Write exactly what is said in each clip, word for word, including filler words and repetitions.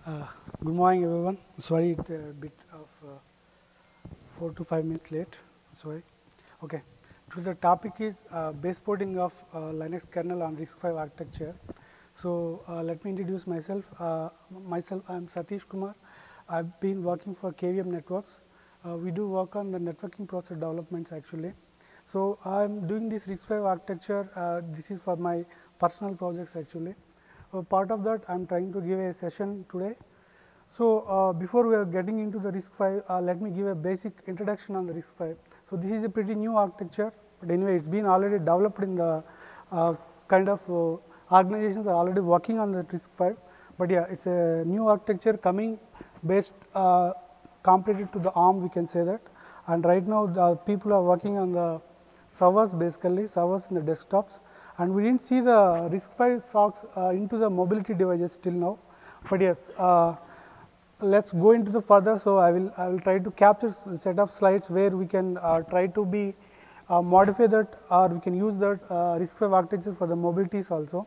Uh, good morning, everyone. Sorry, it's a bit of uh, four to five minutes late. Sorry. Okay. So the topic is uh, base porting of uh, Linux kernel on RISC V architecture. So uh, let me introduce myself. Uh, myself, I am Satish Kumar. I've been working for Cavium networks. Uh, we do work on the networking process developments actually. So I'm doing this RISC V architecture. Uh, this is for my personal projects actually. Uh, part of that, I'm trying to give a session today. So uh, before we are getting into the RISC V, uh, let me give a basic introduction on the RISC V. So this is a pretty new architecture, but anyway, it's been already developed in the uh, kind of uh, organizations are already working on the RISC V. But yeah, it's a new architecture coming based uh, completed to the ARM, we can say that. And right now, the people are working on the servers, basically servers in the desktops. And we didn't see the RISC V socks uh, into the mobility devices till now. But yes, uh, let's go into the further. So I will I will try to capture a set of slides where we can uh, try to be uh, modify that, or we can use that uh, RISC V architecture for the mobilities also.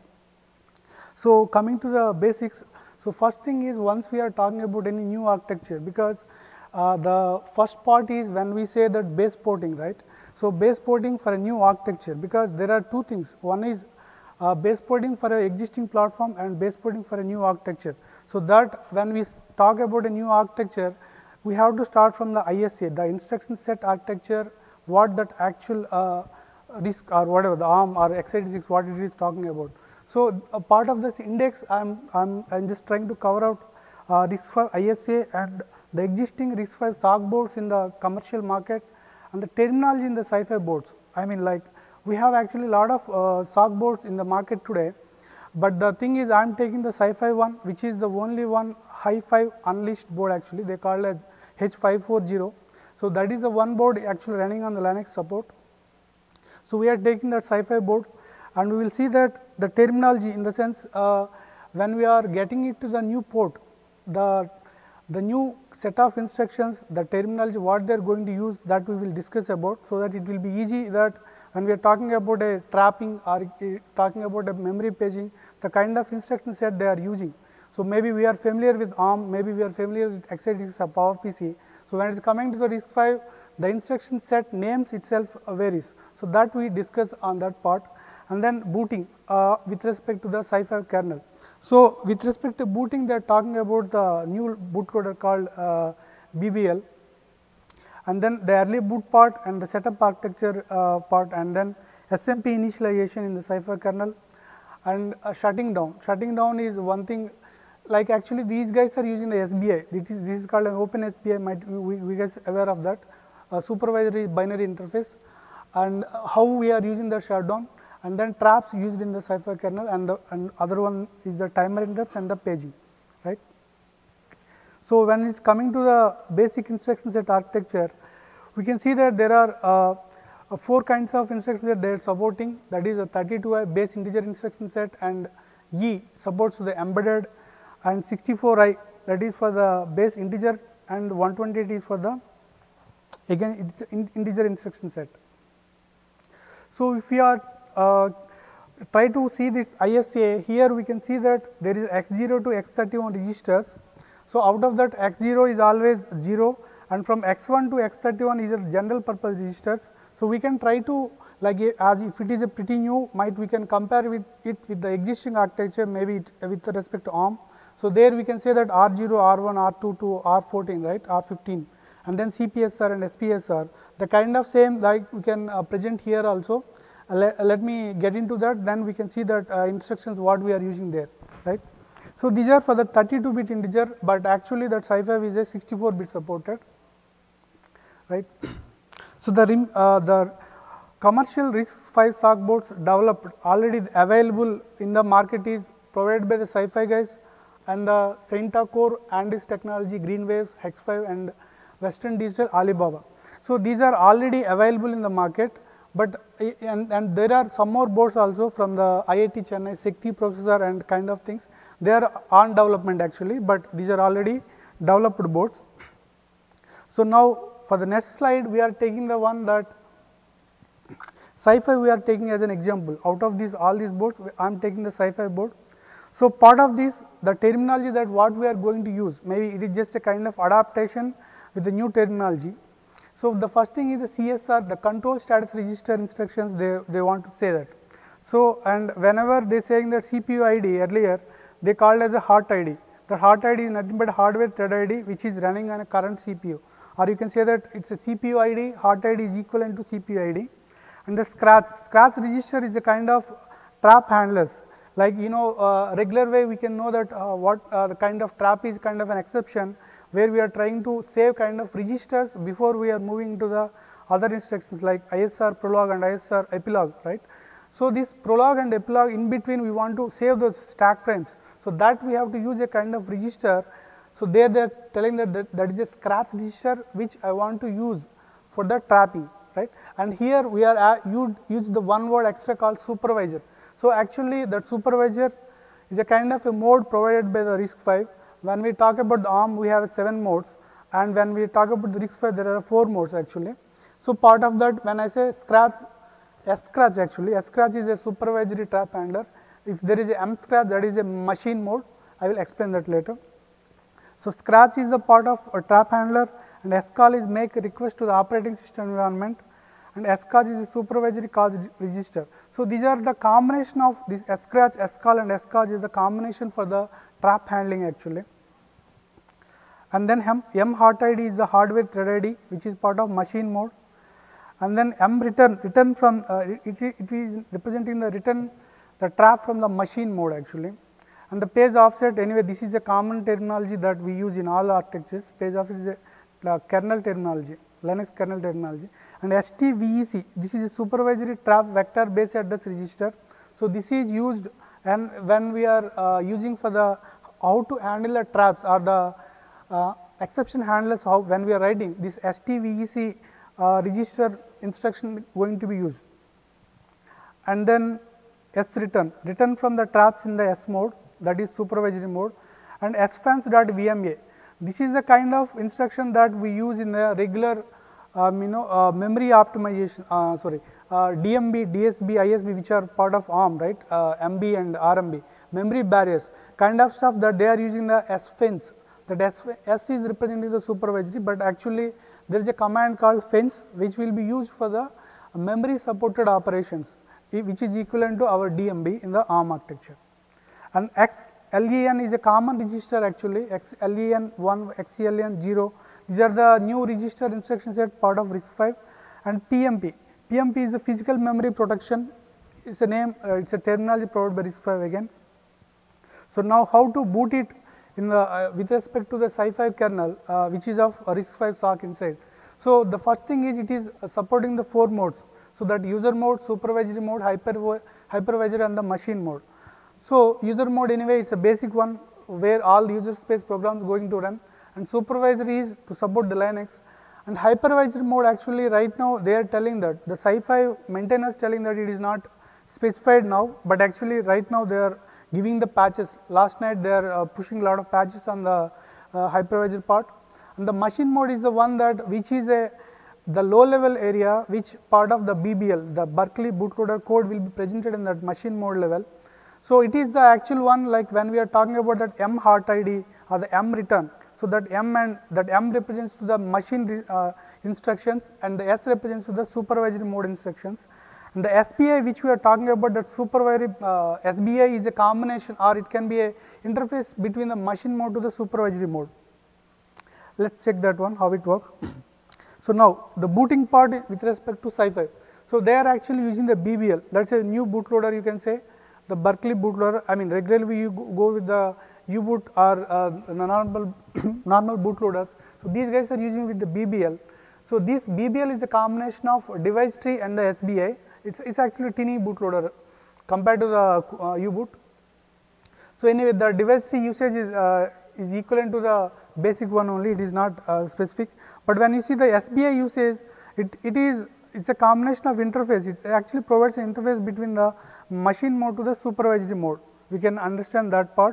So coming to the basics. So first thing is, once we are talking about any new architecture, because uh, the first part is when we say that base porting, right? So base porting for a new architecture, because there are two things. One is uh, base porting for an existing platform and base porting for a new architecture. So that when we talk about a new architecture, we have to start from the I S A, the instruction set architecture, what that actual uh, RISC or whatever, the ARM or x eighty-six, what it is talking about. So a part of this index, I'm I'm I'm just trying to cover out uh, RISC V I S A and the existing RISC V sock boards in the commercial market, and the terminology in the sci-fi boards. I mean, like we have actually a lot of uh, sock boards in the market today, but the thing is, I am taking the sci-fi one, which is the only one high five unleashed board actually. They call it as H five forty. So that is the one board actually running on the Linux support. So we are taking that sci-fi board, and we will see that the terminology, in the sense uh, when we are getting it to the new port, the the new set of instructions, the terminology, what they are going to use, that we will discuss about, so that it will be easy that when we are talking about a trapping or talking about a memory paging, the kind of instruction set they are using. So maybe we are familiar with ARM, maybe we are familiar with x eighty-six or PowerPC. So when it is coming to the RISC V, the instruction set names itself varies. So that we discuss on that part. And then booting uh, with respect to the sci-fi kernel. So with respect to booting, they are talking about the new bootloader called uh, B B L, and then the early boot part and the setup architecture uh, part, and then S M P initialization in the sci-fi kernel, and uh, shutting down. Shutting down is one thing. Like actually, these guys are using the S B I. This is this is called an open S B I. Might we, we guys aware of that? Uh, supervisory binary interface, and how we are using the shutdown. And then traps used in the sci-fi kernel, and the and other one is the timer interrupts and the paging, right? So when it's coming to the basic instruction set architecture, we can see that there are uh, uh, four kinds of instructions that they are supporting. That is a thirty-two I base integer instruction set, and E supports the embedded, and sixty-four I, that is for the base integers, and one twenty-eight is for the, again it's in integer instruction set. So if we are Uh, try to see this I S A, here we can see that there is x zero to x thirty-one registers. So out of that, x zero is always zero, and from x one to x thirty-one is a general purpose registers. So we can try to, like as if it is a pretty new, might we can compare with it with the existing architecture, maybe it, with respect to ARM. So there we can say that R zero, R one, R two to R fourteen, right, R fifteen, and then C P S R and S P S R. The kind of same like we can uh, present here also. Uh, let, let me get into that, then we can see that uh, instructions what we are using there, right. So these are for the thirty-two bit integer, but actually that sci-fi is a sixty-four bit supported, right. So the uh, the commercial RISC V sock boards developed already available in the market is provided by the sci-fi guys, and the Sainta Core, Andis Technology, Greenwaves, Hex five, and Western Digital, Alibaba. So these are already available in the market. But and, and there are some more boards also from the I I T Chennai, Shakti processor and kind of things. They are on development actually, but these are already developed boards. So now for the next slide, we are taking the one that sci-fi we are taking as an example. Out of these all these boards, I am taking the sci-fi board. So, part of this, the terminology that what we are going to use, maybe it is just a kind of adaptation with the new terminology. So, the first thing is the C S R, the control status register instructions, they, they want to say that. So, and whenever they saying that C P U I D earlier, they called as a hot I D. The hot I D is nothing but hardware thread I D which is running on a current C P U, or you can say that it is a C P U I D, hot I D is equivalent to C P U I D. And the scratch, scratch register is a kind of trap handlers, like you know uh, regular way we can know that uh, what uh, the kind of trap is kind of an exception, where we are trying to save kind of registers before we are moving to the other instructions like I S R prologue and I S R epilogue, right. So, this prologue and epilogue in between we want to save those stack frames. So, that we have to use a kind of register. So, there they are telling that, that that is a scratch register which I want to use for the trapping, right. And here we are uh, use, use the one word extra called supervisor. So, actually that supervisor is a kind of a mode provided by the RISC V. When we talk about the ARM, we have seven modes, and when we talk about the RISC V, there are four modes actually. So, part of that, when I say scratch, S scratch actually, S scratch is a supervisory trap handler. If there is a M scratch, that is a machine mode. I will explain that later. So, scratch is the part of a trap handler, and S call is make a request to the operating system environment, and S call is a supervisory call register. So, these are the combination of this S scratch, S call and S call is the combination for the trap handling actually. And then M, M hot I D is the hardware thread I D which is part of machine mode, and then M return, return from uh, it, it is representing the return the trap from the machine mode actually. And the page offset, anyway this is a common terminology that we use in all architectures. Page offset is a uh, kernel terminology, Linux kernel terminology. And S T V E C, this is a supervisory trap vector based address register. So, this is used and when we are uh, using for the how to handle the traps or the uh, exception handlers, how when we are writing this S T V E C uh, register instruction going to be used. And then S return, return from the traps in the S mode, that is supervisory mode, and sfans.vma. This is the kind of instruction that we use in the regular um, you know uh, memory optimization, uh, sorry uh, D M B, D S B, I S B which are part of ARM, right, uh, M B and R M B, memory barriers kind of stuff that they are using the sfans. That S, S is representing the supervisory, but actually there is a command called fence which will be used for the memory supported operations, which is equivalent to our D M B in the ARM architecture. And X L E N is a common register actually, X L E N one, X L E N zero, these are the new register instruction set part of RISC V. And P M P, P M P is the physical memory protection, it is a name, uh, it is a terminology provided by RISC V again. So, now how to boot it in the uh, with respect to the Sci V kernel uh, which is of uh, RISC V sock inside. So, the first thing is it is uh, supporting the four modes. So, that user mode, supervisory mode, hyper, hypervisor and the machine mode. So, user mode anyway is a basic one where all user space programs going to run, and supervisory is to support the Linux, and hypervisor mode actually right now they are telling that the Sci V maintainers telling that it is not specified now, but actually right now they are giving the patches. Last night they are uh, pushing a lot of patches on the uh, hypervisor part, and the machine mode is the one that which is a the low level area which part of the B B L, the Berkeley bootloader code will be presented in that machine mode level. So, it is the actual one like when we are talking about that M hot I D or the M return. So, that M and that M represents to the machine uh, instructions, and the S represents to the supervisory mode instructions. And the S B I which we are talking about, that supervisory uh, S B I is a combination, or it can be a interface between the machine mode to the supervisory mode. Let us check that one how it works. So, now the booting part with respect to Sci V. So, they are actually using the B B L, that is a new bootloader you can say, the Berkeley bootloader. I mean regularly you go with the U-boot or uh, normal normal bootloaders. So, these guys are using with the B B L. So, this B B L is a combination of device tree and the S B I. It's, it's actually a teeny bootloader compared to the uh, U-boot. So, anyway the device tree usage is, uh, is equivalent to the basic one only, it is not uh, specific. But when you see the S B I usage, it, it is it's a combination of interface, it actually provides an interface between the machine mode to the supervisory mode, we can understand that part.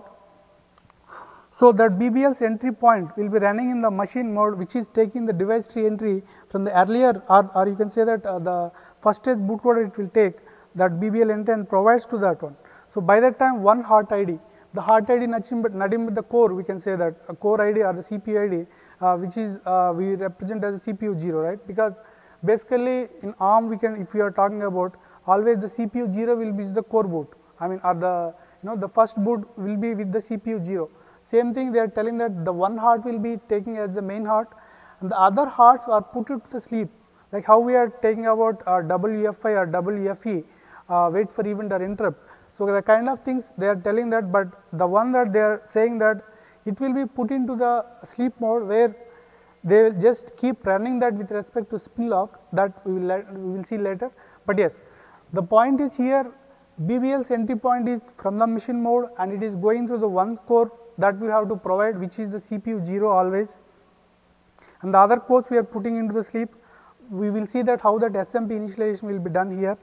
So, that B B L's entry point will be running in the machine mode, which is taking the device tree entry from the earlier, or, or you can say that uh, the first stage bootloader it will take that B B L entry and provides to that one. So, by that time one hot I D, the heart I D nothing but, nothing but the core, we can say that a core I D or the C P U I D, uh, which is uh, we represent as a C P U zero, right? Because basically in ARM we can, if we are talking about, always the C P U zero will be the core boot. I mean, or the you know the first boot will be with the C P U zero. Same thing, they are telling that the one heart will be taking as the main heart, and the other hearts are put to the sleep. Like how we are taking about uh, W F I or W F E, uh, wait for event or interrupt. So the kind of things they are telling that, but the one that they are saying that it will be put into the sleep mode where they will just keep running that with respect to spin lock, that we will we will see later. But yes, the point is here, B B L's entry point is from the machine mode and it is going through the one core that we have to provide, which is the C P U zero always, and the other cores we are putting into the sleep. We will see that how that S M P initialization will be done here.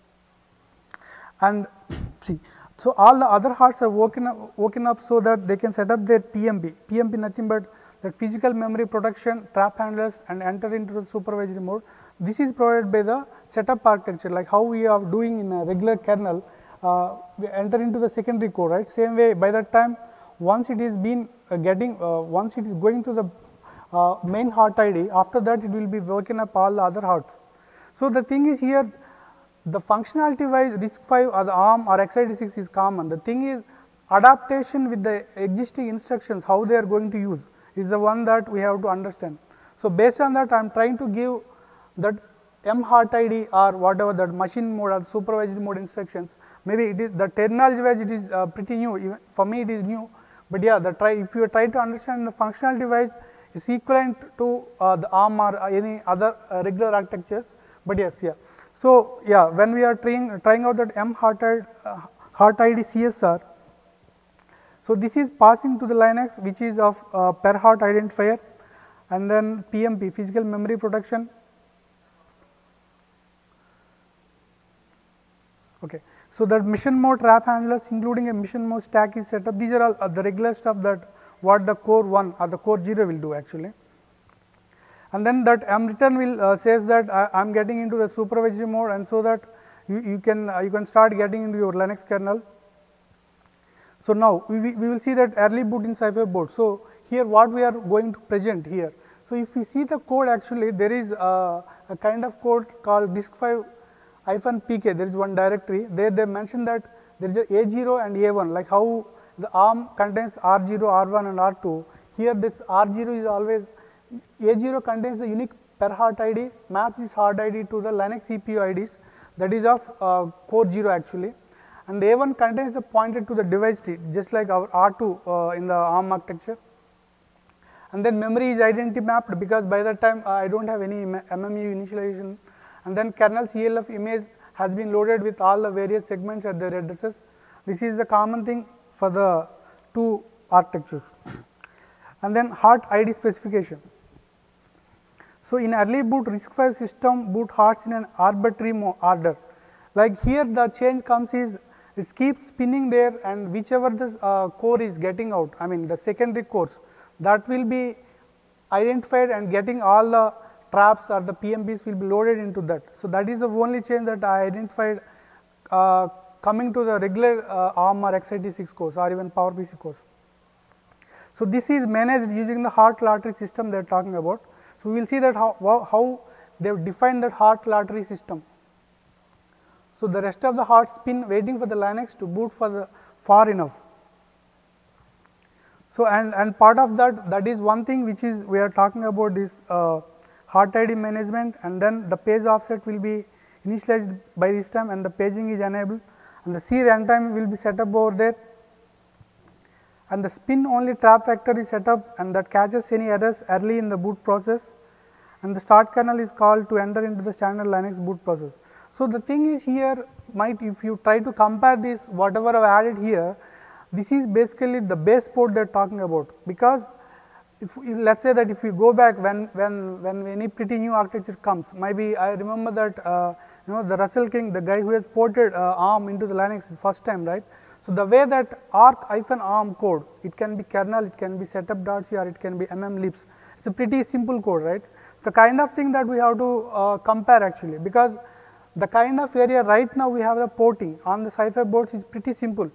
And see, so all the other hearts are woken up, woken up so that they can set up their P M P. P M P nothing but that physical memory protection, trap handlers, and enter into the supervisory mode. This is provided by the setup architecture, like how we are doing in a regular kernel. Uh, we enter into the secondary core, right? Same way, by that time, once it is been uh, getting, uh, once it is going to the uh, main heart I D, after that it will be woken up all the other hearts. So the thing is here, the functionality wise RISC five or the ARM or x eighty-six is common. The thing is adaptation with the existing instructions, how they are going to use, is the one that we have to understand. So based on that, I am trying to give that M heart I D or whatever that machine mode or supervisory mode instructions. Maybe it is the terminology wise it is uh, pretty new, even for me it is new, but yeah, the try if you try to understand the functionality wise is equivalent to uh, the ARM or any other uh, regular architectures. But yes, yeah. So yeah, when we are trying trying out that M heart I D, uh, heart I D C S R, so this is passing to the Linux, which is of uh, per heart identifier, and then P M P, physical memory protection. Okay, so that mission mode trap handlers, including a mission mode stack, is set up. These are all uh, the regular stuff that what the core one or the core zero will do actually. And then that M return will uh, says that I am getting into the supervisory mode, and so that you, you can uh, you can start getting into your Linux kernel. So now we, we will see that early boot in Sci-Fi board. So here what we are going to present here. So if we see the code, actually there is a, a kind of code called RISC five hyphen P K. There is one directory. There they mention that there is a A zero and A one, like how the ARM contains R zero, R one and R two. Here this R zero is always, A zero contains the unique per heart I D, maps this heart I D to the Linux C P U I Ds, that is of uh, core zero actually, and A one contains the pointer to the device tree, just like our R two uh, in the ARM architecture. And then memory is identity mapped, because by that time uh, I do not have any M M U initialization, and then kernel C L F image has been loaded with all the various segments at their addresses. This is the common thing for the two architectures. And then heart I D specification. So in early boot RISC five system boot hearts in an arbitrary order. Like here the change comes is it keeps spinning there, and whichever the uh, core is getting out, I mean the secondary cores, that will be identified and getting all the traps or the P M Ps will be loaded into that. So that is the only change that I identified uh, coming to the regular uh, ARM or x eighty-six cores or even PowerPC cores. So this is managed using the heart lottery system they are talking about. So we will see that how, how they have defined that heart lottery system. So the rest of the hearts spin waiting for the Linux to boot for the far enough. So and, and part of that, that is one thing which is we are talking about this uh, heart I D management, and then the page offset will be initialized by this time and the paging is enabled, and the C runtime will be set up over there, and the spin only trap vector is set up and that catches any errors early in the boot process, and the start kernel is called to enter into the standard Linux boot process. So the thing is here, might if you try to compare this whatever I have added here, this is basically the base port they are talking about, because if, if let us say that if we go back when, when, when any pretty new architecture comes, maybe I remember that uh, you know the Russell King, the guy who has ported uh, ARM into the Linux the first time, right. So the way that arc-ARM code, it can be kernel, it can be setup.c or it can be mmlibs, it is a pretty simple code, right. The kind of thing that we have to uh, compare actually, because the kind of area right now we have the porting on the Sci-Fi boards is pretty simple.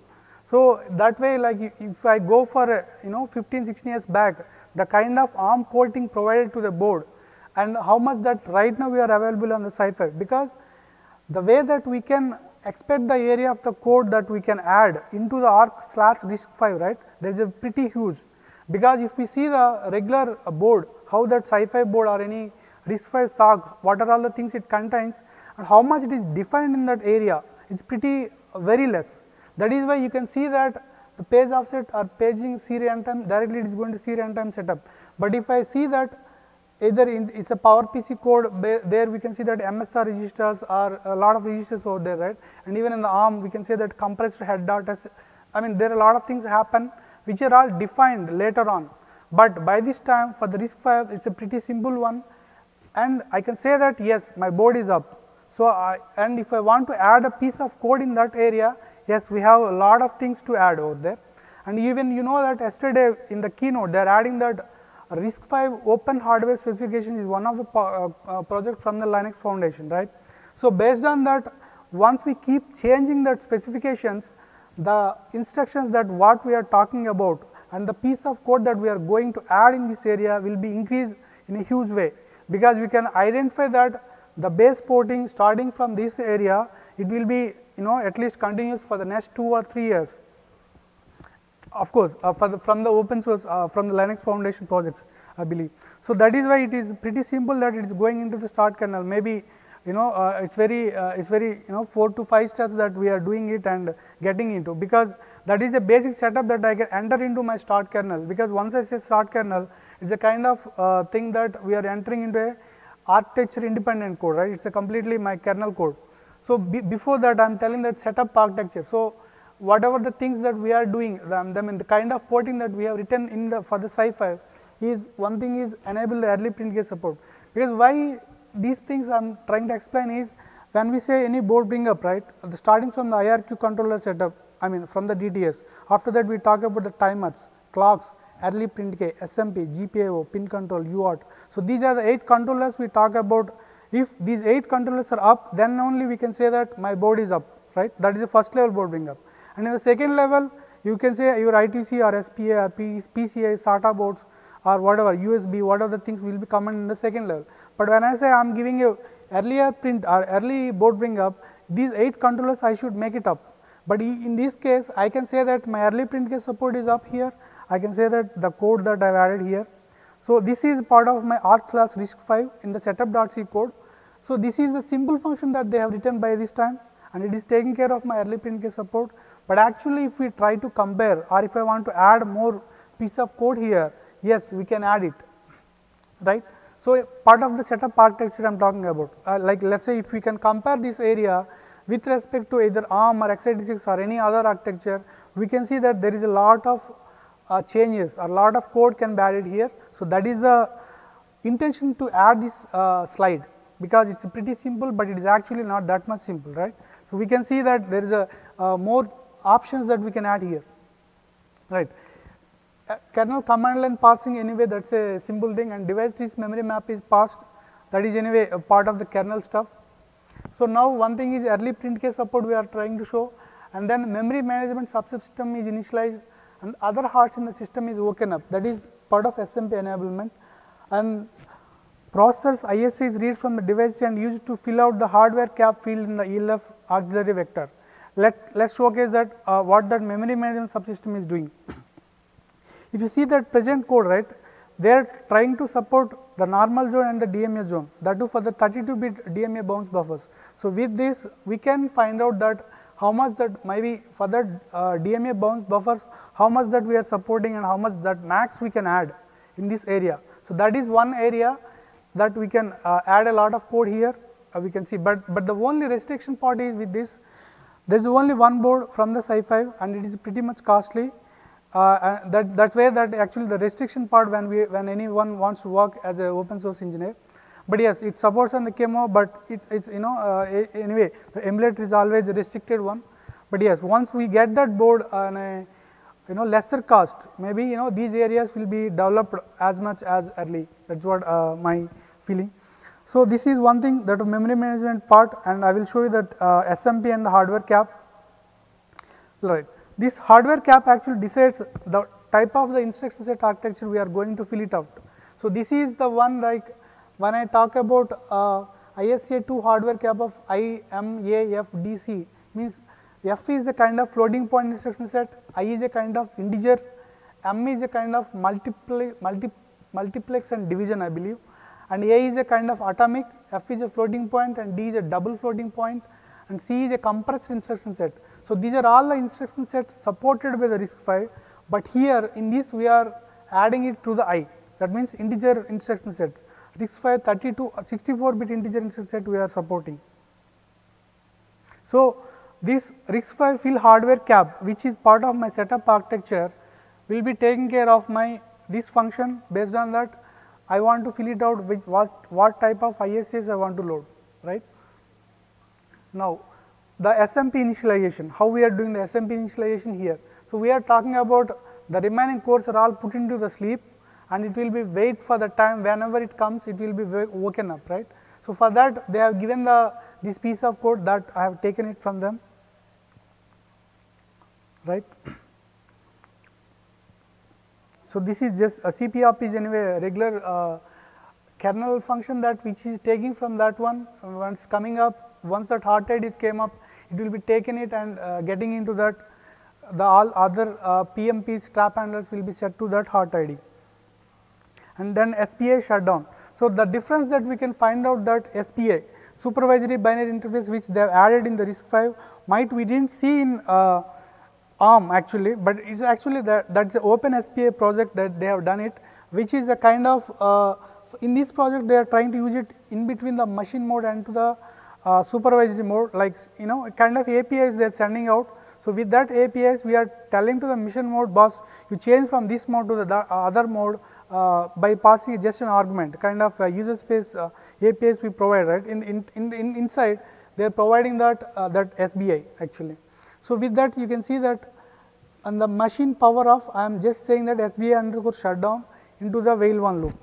So that way, like if I go for a, you know fifteen, sixteen years back, the kind of ARM porting provided to the board and how much that right now we are available on the Sci five, because the way that we can expect the area of the code that we can add into the ARC slash RISC five, right, there is a pretty huge, because if we see the regular board, how that Sci five board or any RISC five S O C, what are all the things it contains and how much it is defined in that area, it is pretty uh, very less. That is why you can see that the page offset or paging C runtime directly it is going to C runtime setup. But if I see that either in, it's a PowerPC code, there we can see that M S R registers are a lot of registers over there, right, and even in the ARM we can say that compressed head data, I mean there are a lot of things happen which are all defined later on. But by this time for the RISC five it is a pretty simple one, and I can say that yes, my board is up. So, I, and if I want to add a piece of code in that area, yes, we have a lot of things to add over there. And even you know that yesterday in the keynote they are adding that RISC five open hardware specification is one of the uh, uh, projects from the Linux Foundation, right. So, based on that, once we keep changing that specifications, the instructions that what we are talking about and the piece of code that we are going to add in this area will be increased in a huge way, because we can identify that the base porting starting from this area, it will be you know at least continuous for the next two or three years. Of course, uh, for the, from the open source uh, from the Linux Foundation projects, I believe. So, that is why it is pretty simple that it is going into the start kernel. Maybe you know uh, it's very uh, it's very you know four to five steps that we are doing it and getting into, because that is a basic setup that I can enter into my start kernel. Because once I say start kernel, it's a kind of uh, thing that we are entering into a architecture independent code, right. It's a completely my kernel code. So, be before that I am telling that setup architecture. So, whatever the things that we are doing, I mean the kind of porting that we have written in the for the Sci five is one thing is enable the early print case support. Because why these things I am trying to explain is, when we say any board bring up, right, the starting from the I R Q controller setup, I mean from the D T S, after that we talk about the timers, clocks, early print case, S M P, G P I O, pin control, U A R T. So, these are the eight controllers we talk about. If these eight controllers are up, then only we can say that my board is up, right, that is the first level board bring up. And in the second level, you can say your I T C or S P A or P C I, SATA boards or whatever, U S B, whatever the things will be common in the second level. But when I say I am giving you earlier print or early board bring up, these eight controllers I should make it up. But in this case, I can say that my early print case support is up here, I can say that the code that I have added here. So, this is part of my arc slash RISC five in the setup.C code. So, this is the simple function that they have written by this time, and it is taking care of my early print case support. But actually if we try to compare, or if I want to add more piece of code here, yes, we can add it, right. So, part of the setup architecture I am talking about, uh, like let us say if we can compare this area with respect to either ARM or x eighty-six or any other architecture, we can see that there is a lot of uh, changes, a lot of code can be added here. So, that is the intention to add this uh, slide, because it is pretty simple, but it is actually not that much simple, right. So, we can see that there is a uh, more options that we can add here, right. Uh, kernel command line parsing, anyway that is a simple thing, and device trees memory map is passed, that is anyway a part of the kernel stuff. So, now one thing is early print case support we are trying to show, and then memory management subsystem is initialized and other hearts in the system is woken up, that is part of S M P enablement, and processors I S A is read from the device and used to fill out the hardware cap field in the E L F auxiliary vector. Let us showcase that uh, what that memory management subsystem is doing. If you see that present code, right, they are trying to support the normal zone and the D M A zone, that too for the thirty-two bit D M A bounce buffers. So, with this we can find out that how much that maybe for that uh, D M A bounce buffers, how much that we are supporting and how much that max we can add in this area. So, that is one area that we can uh, add a lot of code here, uh, we can see, but, but the only restriction part is with this, there is only one board from the Sci five and it is pretty much costly, uh, and that that is where that actually the restriction part when we when anyone wants to work as a open source engineer. But yes, it supports on the K M O, but it is you know uh, anyway the emulator is always a restricted one. But yes, once we get that board on a you know lesser cost, maybe you know these areas will be developed as much as early, that is what uh, my feeling. So, this is one thing, that memory management part, and I will show you that uh, S M P and the hardware cap, right. this hardware cap actually decides the type of the instruction set architecture we are going to fill it out. So, this is the one like when I talk about uh, I S A two hardware cap of I, M, A, F, D, C means F is a kind of floating point instruction set, I is a kind of integer, M is a kind of multiply, multi, multiplex and division I believe, and A is a kind of atomic, F is a floating point and D is a double floating point, and C is a compressed instruction set. So, these are all the instruction sets supported by the RISC V, but here in this we are adding it to the I, that means integer instruction set. RISC V thirty-two, sixty-four bit integer instruction set we are supporting. So, this RISC V fill hardware cap which is part of my setup architecture will be taking care of my this function. Based on that I want to fill it out which what, what type of I S As I want to load, right. Now, the S M P initialization, how we are doing the S M P initialization here. So, we are talking about the remaining cores are all put into the sleep and it will be wait for the time whenever it comes it will be woken up, right. So, for that they have given the this piece of code that I have taken it from them, right. So, this is just a C P op is anyway a regular uh, kernel function that which is taking from that one uh, once coming up, once that hard I D came up it will be taking it and uh, getting into that the all other uh, P M Ps trap handlers will be set to that hard I D and then S P A shutdown. So, the difference that we can find out that S P A supervisory binary interface which they have added in the RISC V might we did not see in uh, ARM actually, but it is actually that that is an open S P A project that they have done it, which is a kind of uh, in this project they are trying to use it in between the machine mode and to the uh, supervisory mode, like you know kind of A P Is they are sending out. So, with that A P Is we are telling to the mission mode boss you change from this mode to the other mode uh, by passing just an argument kind of uh, user space uh, A P Is we provide, right. In, in, in, in inside they are providing that uh, that S B I actually. So, with that you can see that on the machine power off I am just saying that S B I underscore shutdown into the while one loop,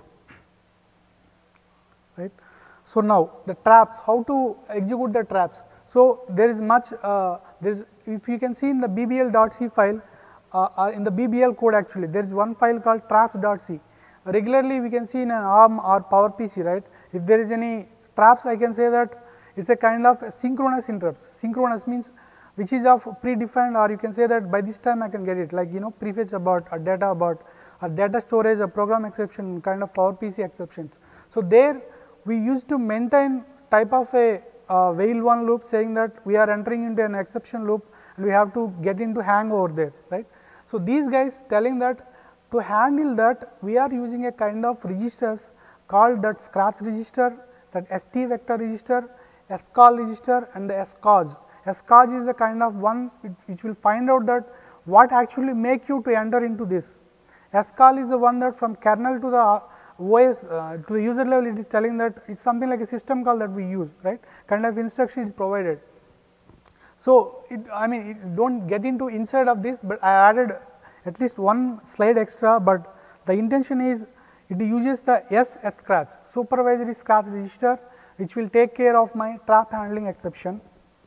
right. So, now the traps, how to execute the traps. So, there is much uh, there is if you can see in the B B L dot C file uh, uh, in the B B L code actually there is one file called traps dot C. Regularly we can see in an ARM or PowerPC, right. If there is any traps I can say that it is a kind of synchronous interrupts. Synchronous means which is of predefined, or you can say that by this time I can get it like you know prefetch about a data about a data storage, a program exception kind of PowerPC exceptions. So, there we used to maintain type of a uh, while one loop saying that we are entering into an exception loop and we have to get into hang over there, right. So, these guys telling that to handle that we are using a kind of registers called that scratch register, that S T vector register, S call register and the S cause. S cause is the kind of one which will find out that what actually make you to enter into this. S call is the one that from kernel to the O S uh, to the user level it is telling that it is something like a system call that we use, right, kind of instruction is provided. So, it, I mean it do not get into inside of this, but I added at least one slide extra, but the intention is it uses the S S scratch supervisory scratch register which will take care of my trap handling exception.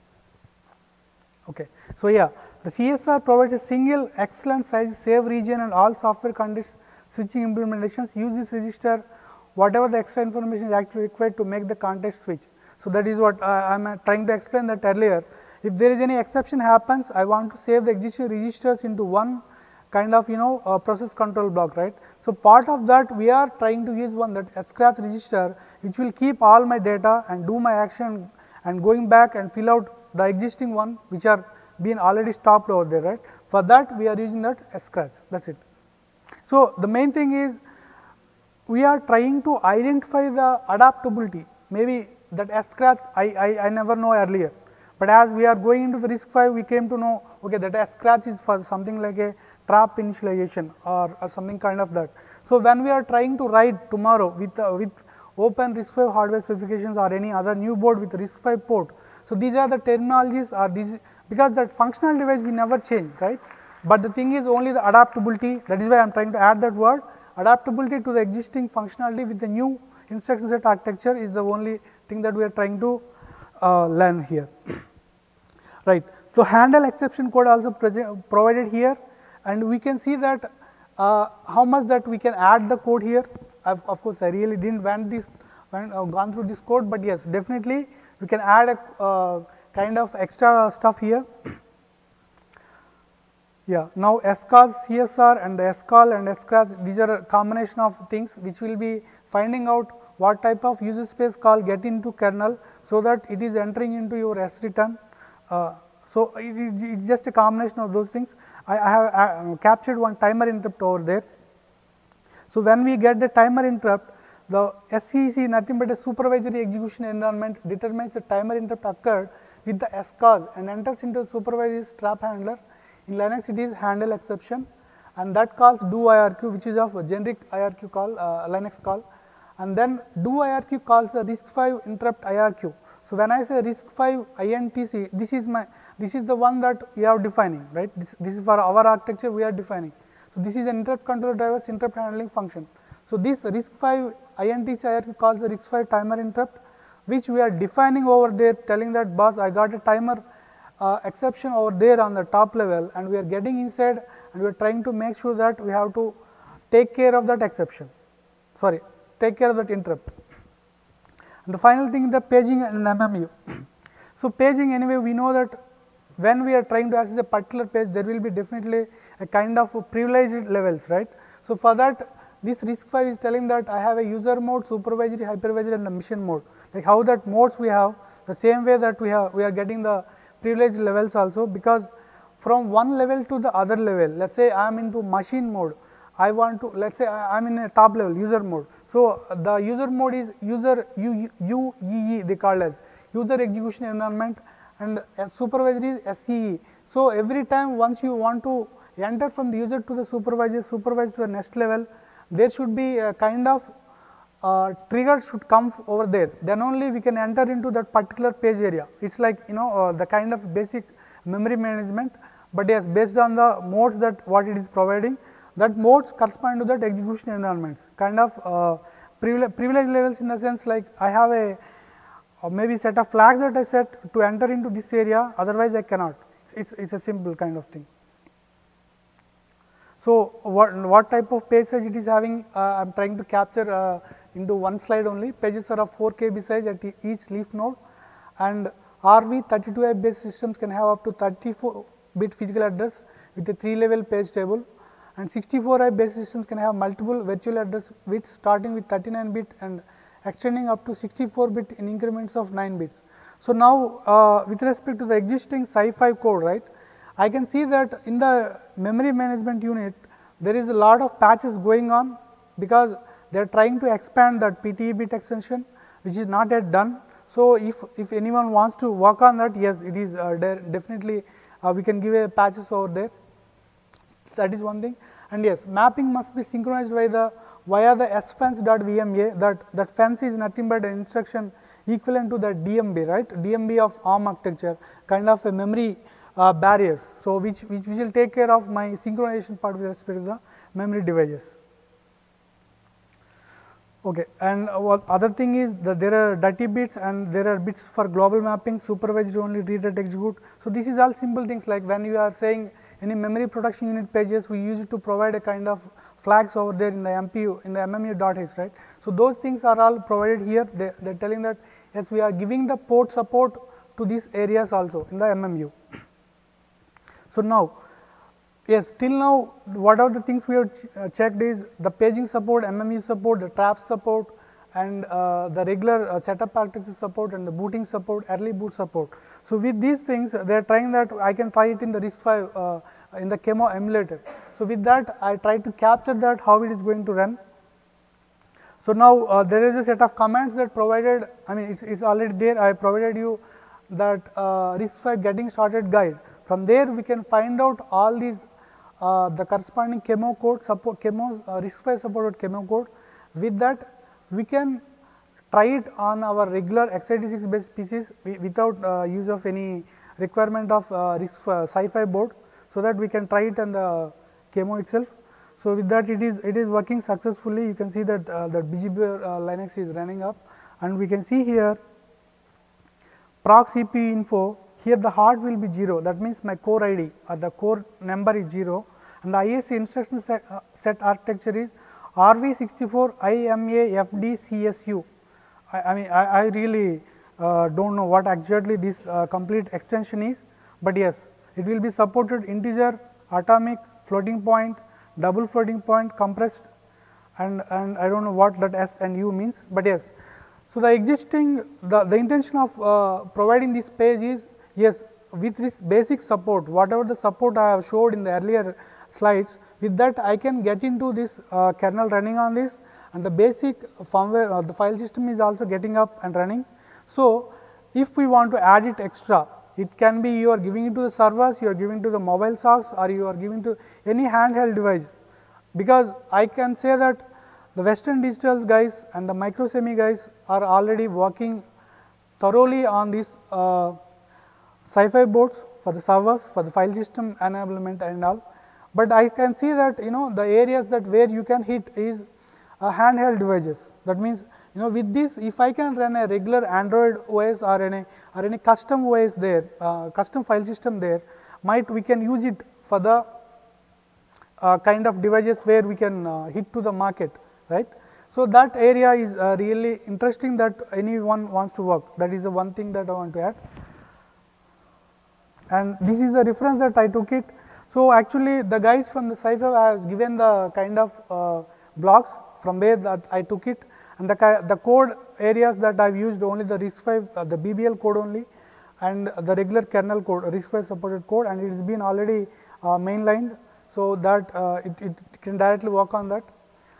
Okay. So, yeah the C S R provides a single excellent size save region and all software context switching implementations use this register whatever the extra information is actually required to make the context switch. So, that is what I am uh, trying to explain that earlier. If there is any exception happens I want to save the existing registers into one kind of you know uh, process control block, right. So, part of that we are trying to use one that S scratch register which will keep all my data and do my action and going back and fill out the existing one which are been already stopped over there, right. For that we are using that S scratch, that is it. So, the main thing is we are trying to identify the adaptability, maybe that S scratch I, I, I never know earlier, but as we are going into the RISC V we came to know okay that S scratch is for something like a trap initialization or, or something kind of that. So, when we are trying to write tomorrow with uh, with open RISC V hardware specifications or any other new board with RISC V port. So, these are the terminologies or these because that functional device we never change, right, but the thing is only the adaptability, that is why I am trying to add that word adaptability to the existing functionality with the new instruction set architecture is the only thing that we are trying to uh, learn here, right. So, handle exception code also provided here, and we can see that uh, how much that we can add the code here. Of, of course, I really didn't went this went, uh, gone through this code, but yes, definitely we can add a uh, kind of extra stuff here. Yeah, now S C A S, C S R and the S C A L and S C A S, these are a combination of things which will be finding out what type of user space call get into kernel, so that it is entering into your S return. Uh, so, it is just a combination of those things. I, I have uh, captured one timer interrupt over there. So, when we get the timer interrupt, the S C E C nothing but a supervisory execution environment determines the timer interrupt occurred with the S C A S and enters into the supervisory trap handler. In Linux it is handle exception, and that calls do I R Q, which is of a generic I R Q call, uh, Linux call, and then do I R Q calls the RISC V interrupt I R Q. So, when I say RISC V I N T C, this is my this is the one that we are defining, right. This, this is for our architecture we are defining. So, this is an interrupt controller driver's interrupt handling function. So, this RISC V I N T C I R Q calls the RISC V timer interrupt, which we are defining over there, telling that boss I got a timer uh, exception over there on the top level, and we are getting inside and we are trying to make sure that we have to take care of that exception, sorry take care of that interrupt. And the final thing is the paging and M M U. So, paging anyway we know that when we are trying to access a particular page, there will be definitely a kind of privileged levels, right. So, for that this RISC V is telling that I have a user mode, supervisory, hypervisor and the mission mode, like how that modes we have, the same way that we have we are getting the privileged levels also, because from one level to the other level, let us say I am into machine mode, I want to let us say I am in a top level user mode. So, the user mode is user U E E they call as user execution environment, and supervisory is S E E. So, every time once you want to enter from the user to the supervisor, supervisor to the next level, there should be a kind of uh, trigger should come over there, then only we can enter into that particular page area. It is like you know uh, the kind of basic memory management, but yes, based on the modes that what it is providing, that modes correspond to that execution environments, kind of uh, privilege, privilege levels in the sense like I have a or maybe set of flags that I set to enter into this area, otherwise I cannot. It is a simple kind of thing. So, what, what type of page size it is having, uh, I am trying to capture uh, into one slide only. Pages are of four K B size at each leaf node, and R V thirty-two I based systems can have up to thirty-four bit physical address with a three level page table, and sixty-four I based systems can have multiple virtual address widths starting with thirty-nine bit and extending up to sixty-four bit in increments of nine bits. So, now uh, with respect to the existing sci-fi code, right, I can see that in the memory management unit there is a lot of patches going on, because they are trying to expand that P T E bit extension, which is not yet done. So, if, if anyone wants to work on that, yes, it is uh, de definitely uh, we can give a patches over there, that is one thing. And yes, mapping must be synchronized by the via the S fence dot V M A, that, that fence is nothing but an instruction equivalent to the D M B, right, D M B of ARM architecture, kind of a memory uh, barriers. So, which, which, which will take care of my synchronization part with respect to the memory devices. Okay. And what other thing is that there are dirty bits and there are bits for global mapping, supervised only, read and execute. So, this is all simple things, like when you are saying any memory protection unit pages, we use it to provide a kind of flags over there in the M P U, in the M M U dot H, right. So, those things are all provided here, they, they are telling that yes, we are giving the port support to these areas also in the M M U. So, now yes, till now what are the things we have ch uh, checked is the paging support, M M U support, the trap support, and uh, the regular uh, setup architecture support, and the booting support, early boot support. So, with these things they are trying that I can try it in the RISC V uh, in the Chemo emulator. So, with that I try to capture that how it is going to run. So, now uh, there is a set of commands that provided, I mean it is already there, I provided you that uh, RISC V getting started guide. From there we can find out all these uh, the corresponding Chemo code, support Chemo uh, RISC V supported Chemo code. With that we can try it on our regular x eighty-six based P Cs without uh, use of any requirement of uh, RISC V sci-fi board, so that we can try it on the Chemo itself. So, with that it is it is working successfully. You can see that uh, that B G B uh, Linux is running up, and we can see here proc C P U info. here the hard will be zero, that means my core I D or the core number is zero, and the I S A instruction set, uh, set architecture is R V sixty-four I M A F D C S U. I, I mean I, I really uh, do not know what exactly this uh, complete extension is, but yes, it will be supported integer, atomic, floating point, double floating point, compressed, and, and I do not know what that S and U means, but yes. So, the existing the, the intention of uh, providing this page is, yes, with this basic support, whatever the support I have showed in the earlier slides, with that I can get into this uh, kernel running on this, and the basic firmware or the file system is also getting up and running. So, if we want to add it extra, it can be you are giving it to the servers, you are giving to the mobile socks, or you are giving to any handheld device, because I can say that the Western Digital guys and the Microsemi guys are already working thoroughly on these uh, sci-fi boards for the servers, for the file system enablement and all. But I can see that you know the areas that where you can hit is uh, handheld devices. That means you know with this, if I can run a regular Android O S or any or any custom O S there, uh, custom file system there, might we can use it for the uh, kind of devices where we can uh, hit to the market. Right. So, that area is uh, really interesting that anyone wants to work, that is the one thing that I want to add, and this is the reference that I took it. So, actually the guys from the sci-fi has given the kind of uh, blocks from where that I took it, and the, the code areas that I have used only the RISC V, uh, the B B L code only, and the regular kernel code, RISC V supported code, and it has been already uh, mainlined. So, that uh, it, it can directly work on that.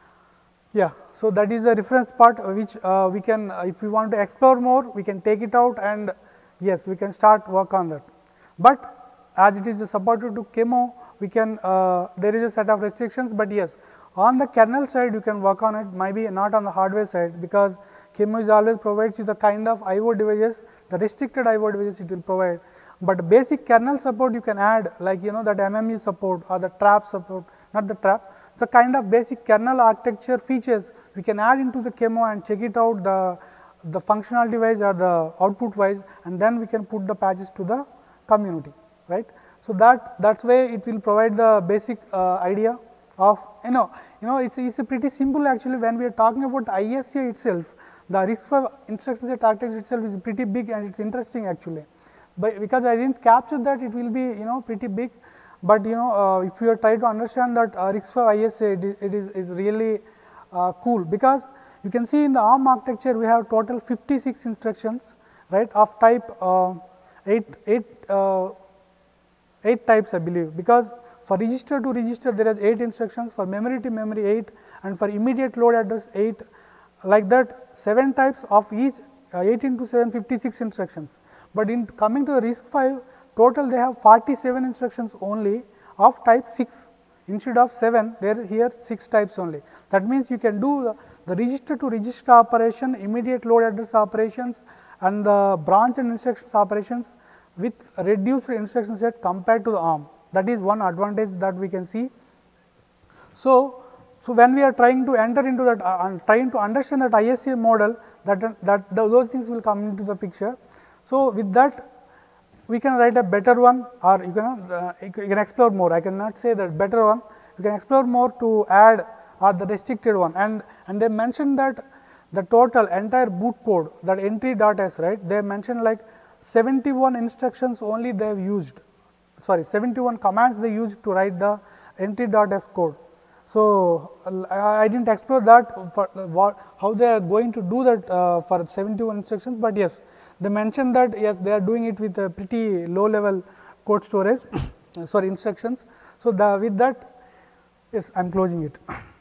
Yeah, so that is the reference part uh, which uh, we can, uh, if we want to explore more, we can take it out, and yes, we can start work on that. But as it is supported to Chemo, we can, uh, there is a set of restrictions, but yes, on the kernel side you can work on it, maybe not on the hardware side, because Chemo is always provides you the kind of I O devices, the restricted I O devices it will provide, but basic kernel support you can add, like you know that M M U support or the trap support, not the trap, the kind of basic kernel architecture features we can add into the Chemo and check it out the, the functionality wise or the output wise, and then we can put the patches to the community, right. So, that that way it will provide the basic uh, idea of you know you know it's, it's a pretty simple actually. When we are talking about I S A itself, the RISC V instruction set architecture itself is pretty big, and it's interesting actually, but because I didn't capture that, it will be you know pretty big. But you know uh, if you are trying to understand that uh, RISC V I S A, it is, it is, is really uh, cool, because you can see in the ARM architecture we have total fifty-six instructions, right, of type uh, eight, eight, uh, eight types I believe, because for register to register there is eight instructions, for memory to memory eight, and for immediate load address eight, like that seven types of each, uh, eight into seven, fifty-six instructions. But in coming to the RISC V, total they have forty-seven instructions only of type six, instead of seven there here six types only. That means you can do the, the register to register operation, immediate load address operations, and the branch and instructions operations with reduced instruction set compared to the ARM. That is one advantage that we can see. So, so when we are trying to enter into that, uh, trying to understand that I S A model, that, that the, those things will come into the picture. So, with that we can write a better one, or you can, uh, you can explore more. I cannot say that better one, you can explore more to add or the restricted one, and, and they mentioned that the total entire boot code, that entry.s, right, they mentioned like seventy-one instructions only they have used, sorry seventy-one commands they used to write the entry.s code. So, I, I did not explore that for what, how they are going to do that uh, for seventy-one instructions, but yes, they mentioned that yes, they are doing it with a pretty low level code storage sorry instructions. So, the with that, yes, I am closing it.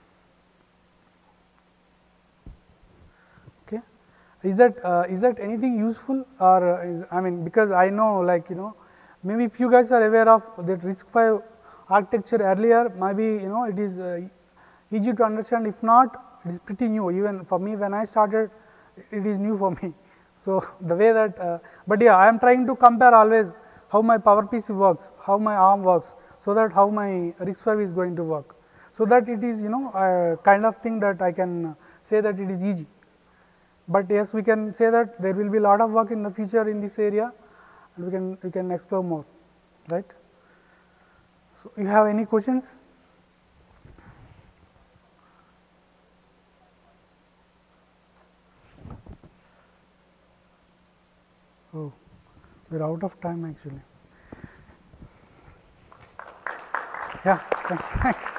Okay. Is that uh, is that anything useful, or is, I mean, because I know like you know maybe if you guys are aware of that RISC V architecture earlier, maybe you know it is uh, easy to understand. If not, it is pretty new. Even for me, when I started, it is new for me. So, the way that, uh, but yeah, I am trying to compare always how my PowerPC works, how my ARM works, so that how my RISC V is going to work. So, that it is you know a kind of thing that I can say that it is easy. But yes, we can say that there will be a lot of work in the future in this area, and we can we can explore more, right? So, you have any questions? Oh, we are out of time actually. Yeah, thanks.